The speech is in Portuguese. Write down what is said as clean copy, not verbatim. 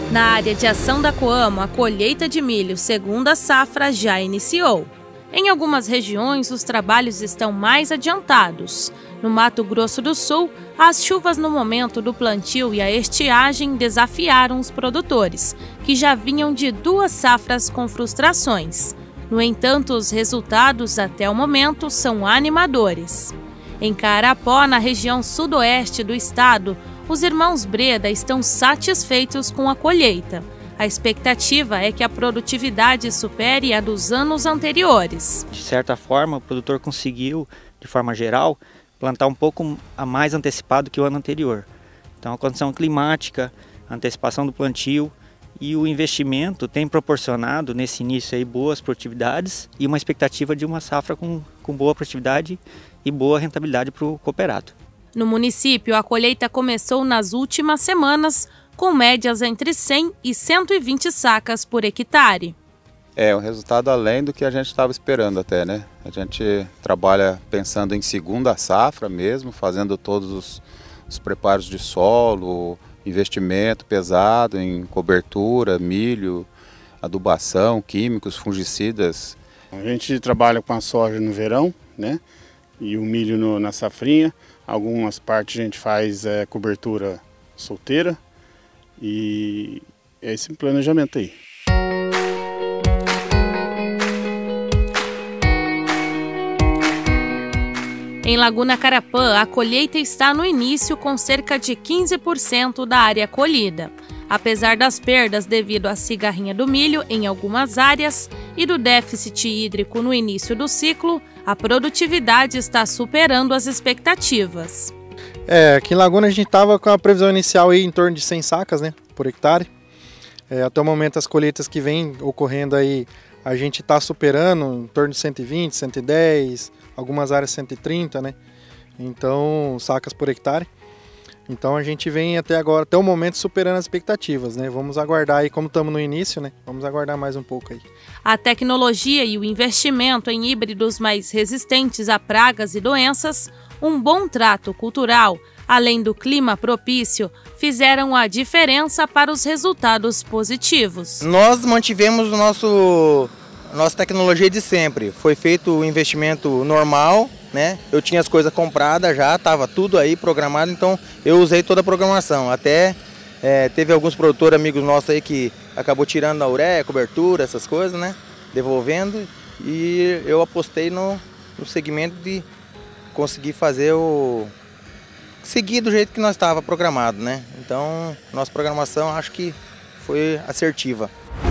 Na área de ação da Coamo, a colheita de milho segunda safra já iniciou. Em algumas regiões, os trabalhos estão mais adiantados. No Mato Grosso do Sul, as chuvas no momento do plantio e a estiagem desafiaram os produtores, que já vinham de 2 safras com frustrações. No entanto, os resultados até o momento são animadores. Em Carapó, na região sudoeste do estado, os irmãos Breda estão satisfeitos com a colheita. A expectativa é que a produtividade supere a dos anos anteriores. De certa forma, o produtor conseguiu, de forma geral, plantar um pouco a mais antecipado que o ano anterior. Então, a condição climática, a antecipação do plantio e o investimento tem proporcionado, nesse início, aí, boas produtividades e uma expectativa de uma safra com boa produtividade e boa rentabilidade para o cooperado. No município, a colheita começou nas últimas semanas, com médias entre 100 e 120 sacas por hectare. É um resultado além do que a gente estava esperando até, né? A gente trabalha pensando em segunda safra mesmo, fazendo todos os preparos de solo, investimento pesado em cobertura, milho, adubação, químicos, fungicidas. A gente trabalha com a soja no verão, né? E o milho na safrinha. Algumas partes a gente faz cobertura solteira e é esse planejamento aí. Em Laguna Carapã, a colheita está no início com cerca de 15% da área colhida. Apesar das perdas devido à cigarrinha do milho em algumas áreas e do déficit hídrico no início do ciclo, a produtividade está superando as expectativas. Aqui em Laguna a gente estava com a previsão inicial aí em torno de 100 sacas, né, por hectare. Até o momento as colheitas que vêm ocorrendo aí, a gente está superando em torno de 120, 110, algumas áreas 130, né? Então, sacas por hectare. Então a gente vem até agora, até o momento, superando as expectativas, né? Vamos aguardar aí, como estamos no início, né? Vamos aguardar mais um pouco aí. A tecnologia e o investimento em híbridos mais resistentes a pragas e doenças, um bom trato cultural, além do clima propício, fizeram a diferença para os resultados positivos. Nós mantivemos nossa tecnologia de sempre. Foi feito o investimento normal, né? Eu tinha as coisas compradas já, estava tudo aí programado, então eu usei toda a programação. Até teve alguns produtores amigos nossos aí que acabou tirando a ureia, cobertura, essas coisas, né? Devolvendo, e eu apostei no segmento de conseguir fazer seguir do jeito que nós estava programado, né? Então, nossa programação acho que foi assertiva.